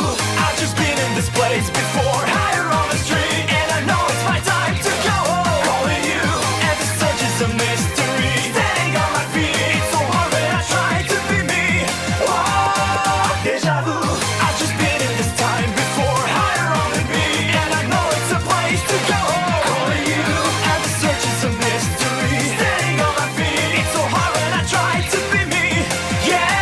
I've just been in this place before. Higher on the street, and I know it's my time to go. Calling you, and the search is a mystery. Standing on my feet, it's so hard when I try to be me. Oh, deja vu. I've just been in this time before. Higher on the beat, and I know it's a place to go. Calling you, and the search is a mystery. Standing on my feet, it's so hard when I try to be me. Yeah.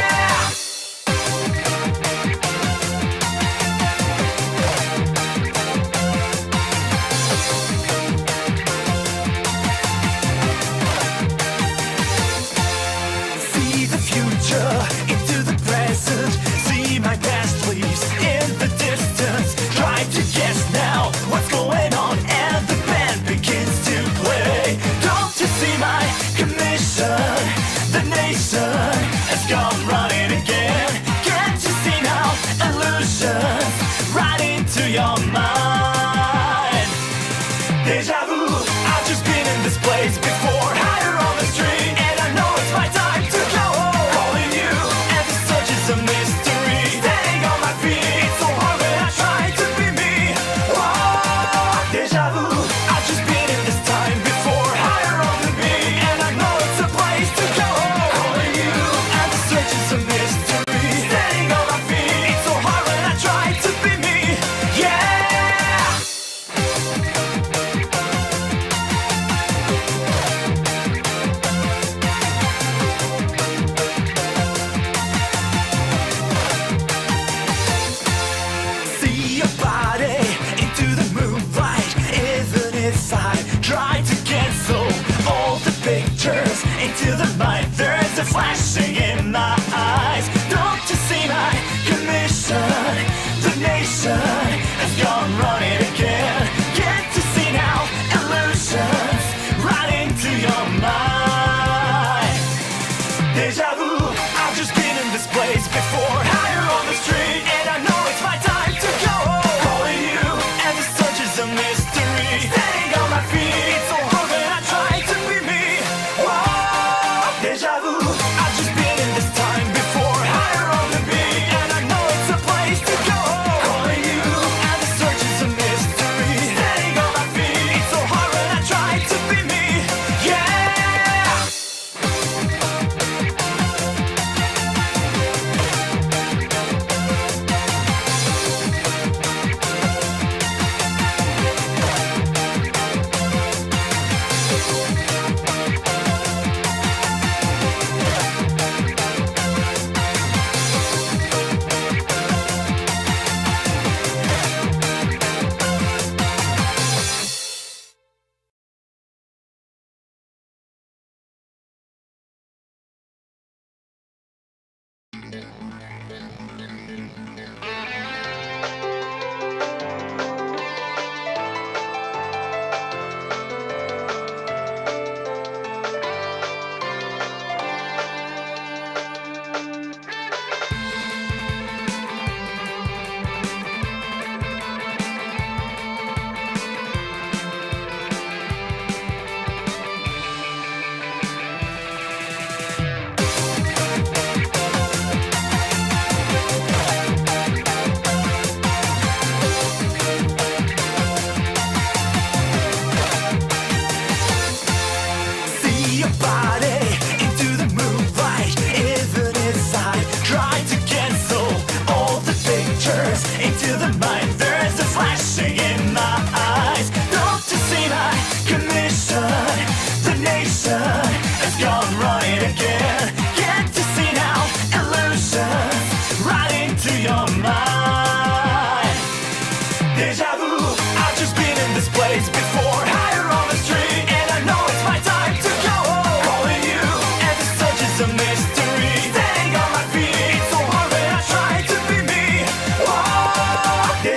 See the future into the present. See my past leaves in the distance. Try to guess now what's going on, and the band begins to play. Don't you see my commission? The nation has gone running again. Can't you see now? Illusions right into your mind. Deja vu, I've just been in this place before. Higher on the street, and I know it's my time to go. Calling you, and the search is a mystery. Standing on my feet, it's so hard when I try to be me. Oh, deja vu, I've just been in this time before. Higher on the beat, and I know it's a place to go. Calling you, and the search is a mystery. Standing on my feet, it's so hard when I try to be me. Yeah. See your body into the moonlight. Even if I try to cancel all the pictures into the mind, there's a flashing in my eyes. Don't you see my commission? The nation has gone running again. Can't you see now? Illusions right into your mind. Deja vu, I've just been in this place before. Higher on the street, and I know it's my time to go. Calling you, and the search is a mystery. Standing on my feet, it's so hard when I try to be me. Whoa, deja vu, I've just been in this time before. Higher on the beat, and I know it's a place to go. Calling you, and the search is a mystery. Standing on my feet, it's so hard when I try to be me. Yeah. See your body into the moonlight. Even if I try to cancel all the pictures into the mind, there's a flashing in my eyes. Don't you see my commission? The nation has gone running again. Can't you see now? Illusions right into your mind. Deja vu, I've just been in this place before. Higher on the street, and I know it's my time to go. Calling you, and the search is a mystery. Standing on my feet, it's so hard when I try to be me. Oh,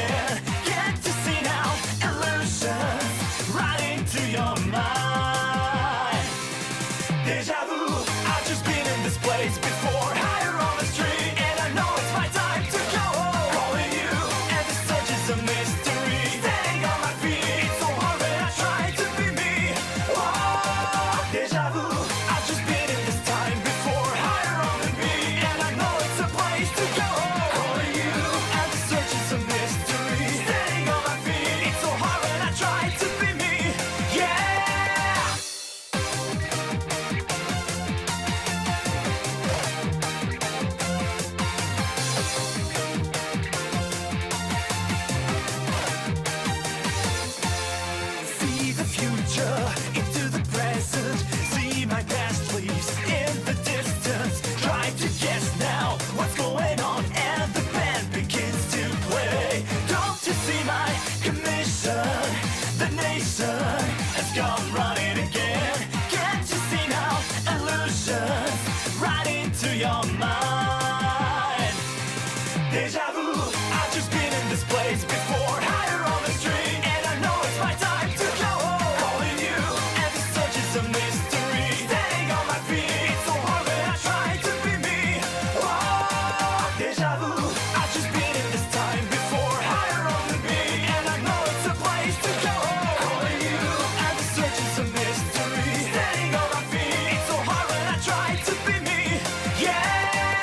again. Get to see now, illusions right into your mind. Deja vu, I've just been in this place before. Higher on the street, and I know it's my time to go. Calling you, and the search is a mystery. Standing on my feet, it's so hard when I try to be me. Oh, deja vu, I've just been in this time before. Higher on the beat, and I know it's a place to go. Calling you, and the search is a mystery. Standing on my feet, it's so hard when I try to be me. Yeah. See the future into the present. See my past leaves in the distance. Try to guess now what's going on, and the band begins to play. Don't you see my commission? The nation has gone running again. Can't you see now? Illusions right into your mind. Deja vu, I've just been in this place before. Higher on the street, and I know it's my time to go. Calling you, and the search is a mystery. Standing on my feet, it's so hard when I try to be me. Oh, deja vu, I've just been in this time before. Higher on the beat, and I know it's a place to go. Calling you, and the search is a mystery. Standing on my feet, it's so hard when I try to be me. Yeah.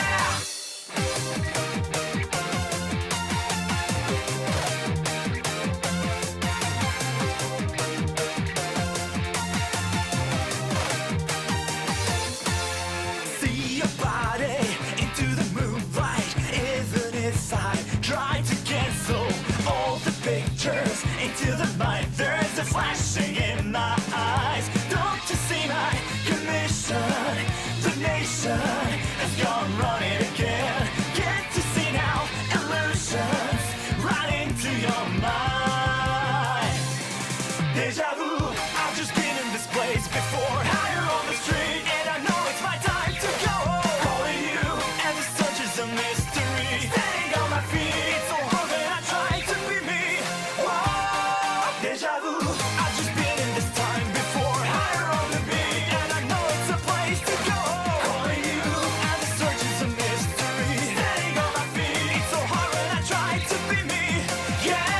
See your body into the moonlight. Even if I try to cancel all the pictures into the mind, there's a flashing in my eyes. Don't you see my commission? The nation has gone running again. Get to see now, illusions right into your mind. Deja vu, I've just been in this place before. Higher on the street, and I know it's my time to go. Calling you, and the search is a mystery. Standing on my feet, it's so hard when I try to be me. Whoa, deja vu, I've just been in this time before. Higher on the beat, and I know it's a place to go. Calling you, and the search is a mystery. Standing on my feet, it's so hard when I try to be me. Yeah.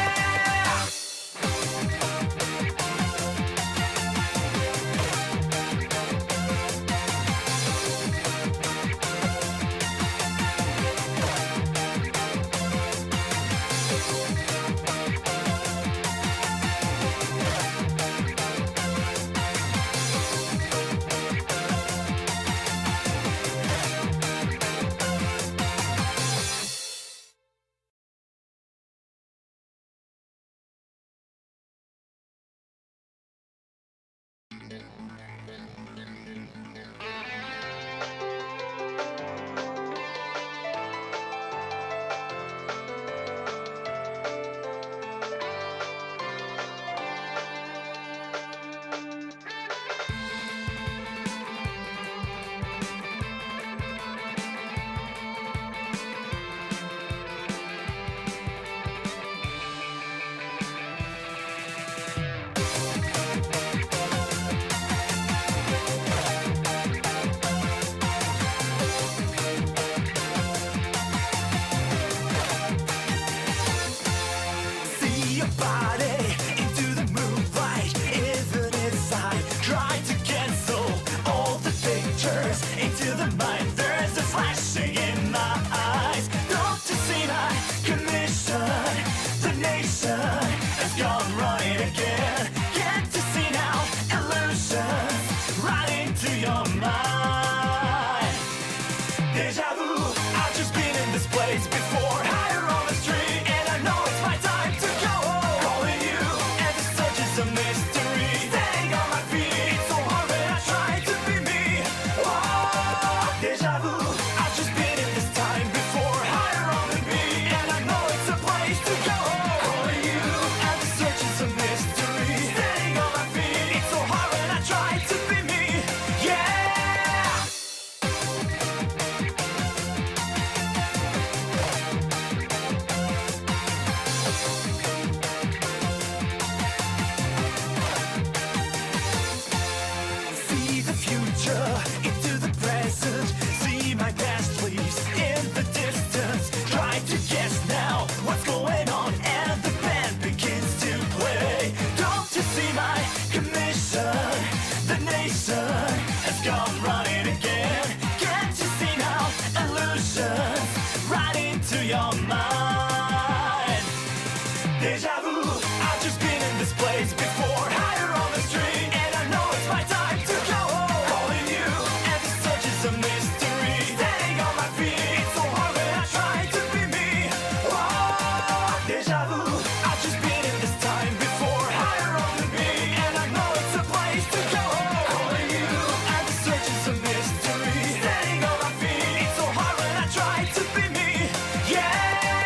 place before. Higher on the street, and I know it's my time to go. Calling you, and the search is a mystery. Standing on my feet, it's so hard when I try to be me. Whoa, deja vu, I've just been in this time before. Higher on the beat, and I know it's a place to go. Calling you, and the search is a mystery. Standing on my feet, it's so hard when I try to be me. Yeah.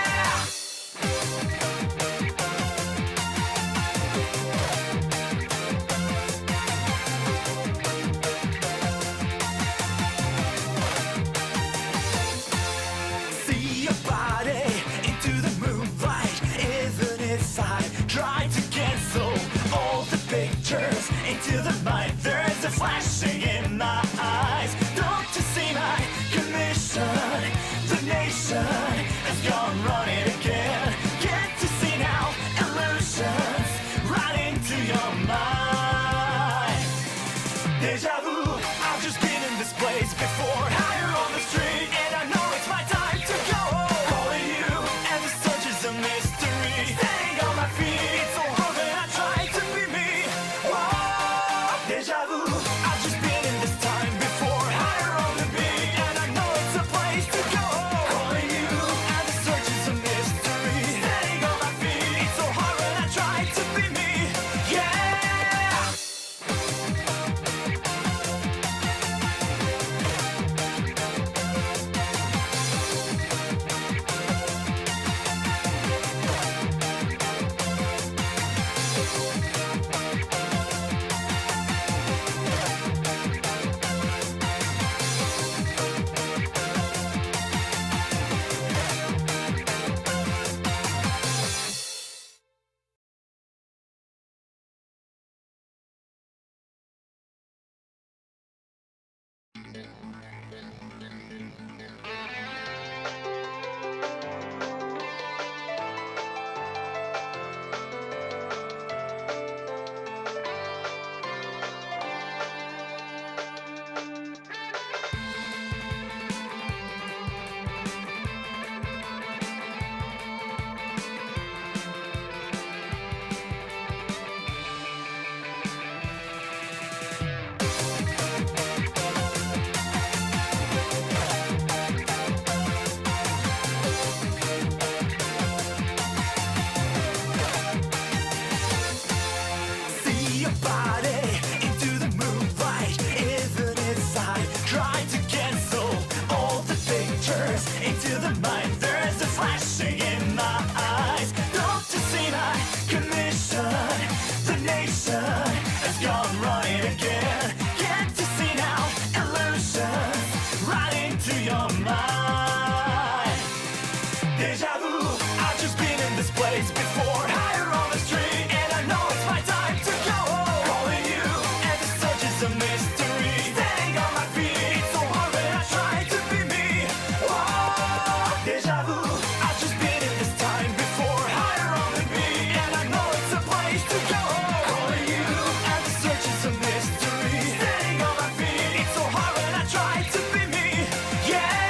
See your body into the moonlight. Even if I try to cancel all the pictures into the mind, there's a flashing in my eyes. Don't you see my commission? The nation has gone running again. Can't you see now? Illusions right into your mind. Deja vu, I've just been in this place before. Higher on the street, and I know it's my time to go. Calling you, and the search is a mystery. Standing on my feet, it's so hard when I try to be me. Whoa, deja vu, I've just been in this time before. Higher on the beat, and I know it's a place to go. Calling you, and the search is a mystery. Standing on my feet, it's so hard when I try to be me. Yeah. See your body into the moonlight. Even if I try to cancel all the pictures into the mind, there's a flashing in my eyes. Don't you see my commission? The nation has gone running again. Can't you see now? Illusions right into your mind. Deja vu, I've just been in this place before. Higher on the street, and I know it's my time to go. Calling you, and the search is a mystery. Standing on my feet, it's so hard when I try to be me. Whoa, deja vu, I've just been in this time before. Higher on the beat, and I know it's a place to go. Calling you, and the search is a mystery. Standing on my feet, it's so hard when I try to be me. Yeah.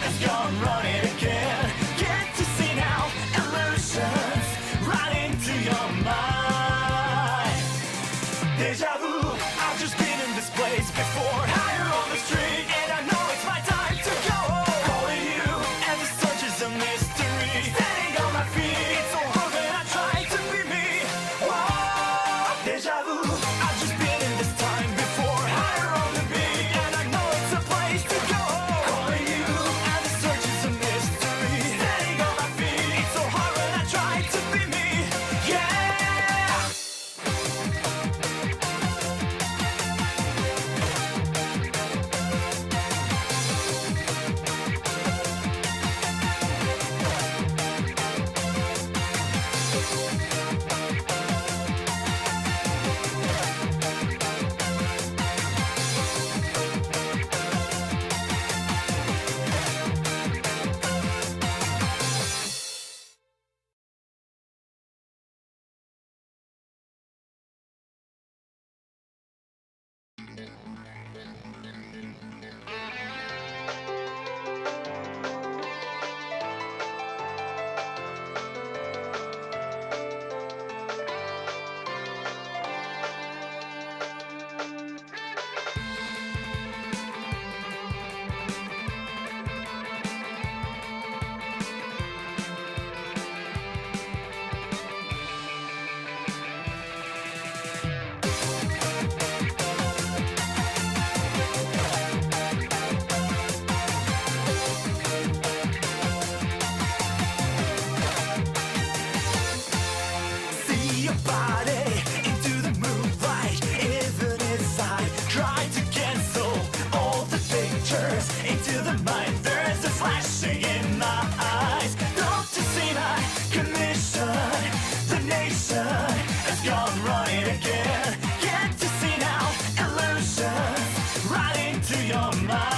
has gone running again. Get to see now, illusions right into your mind. Deja vu, I've just been in this place before. Higher on the street, and I know it's my time to go. Calling you, and the search is a mystery. Standing on my feet, it's so hard when I try to be me. Whoa, deja vu, I've just been in this time before. Higher on the beat, and I know it's a place to go. Calling you, and the search is a mystery. Standing on my feet, it's so hard when I try to be me. Yeah. See your body into the moonlight. Even if I try to cancel all the pictures into the mind, there's a flashing in my eyes. Don't you see my commission? The nation has gone running again. Get to see now, illusions right into your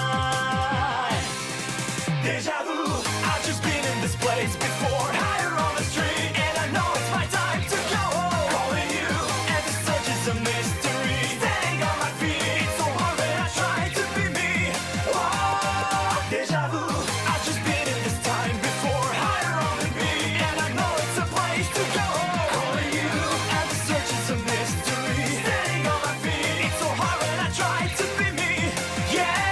mind. Deja vu, I've just been in this place before. Higher on the street, and I know it's my time to go. Calling you, and the search is a mystery. Standing on my feet, it's so hard when I try to be me. Oh, deja vu, I've just been in this time before. Higher on the beat, and I know it's a place to go. Calling you, and the search is a mystery. Standing on my feet, it's so hard when I try to be me. Yeah.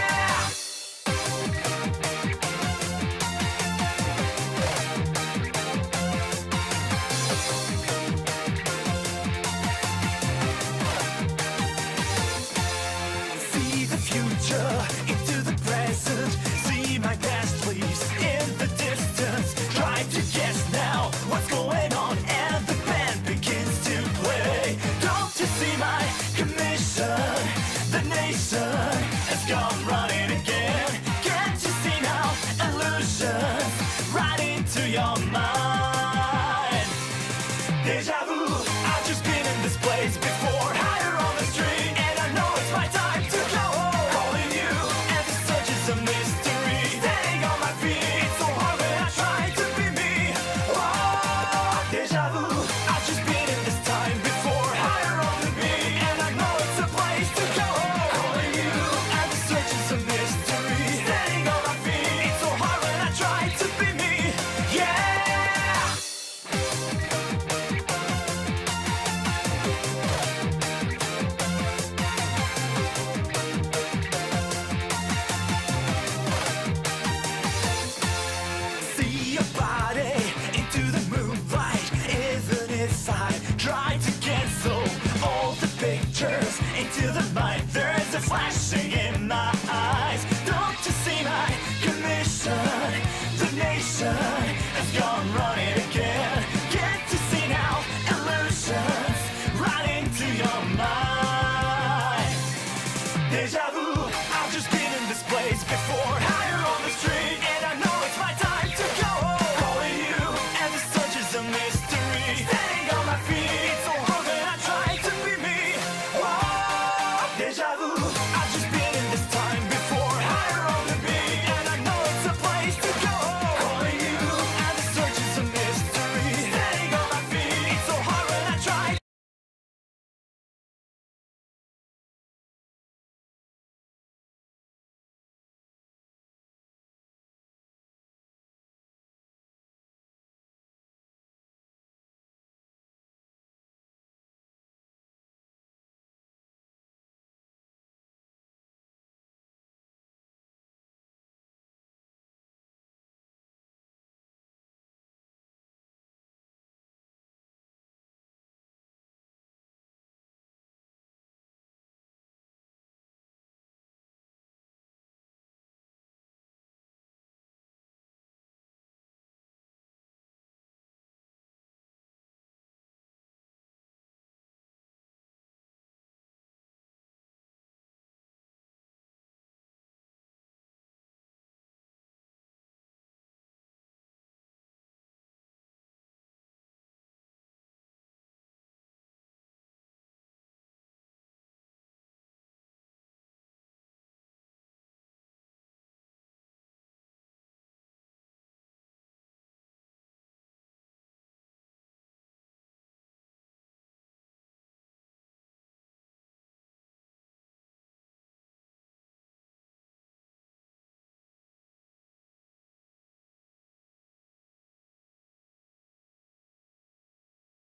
See the future into the present. See my past leaves in the distance. Try to guess now what's going on, and the band begins to play. Don't you see my commission? The nation has gone running again. Can't you see now, illusion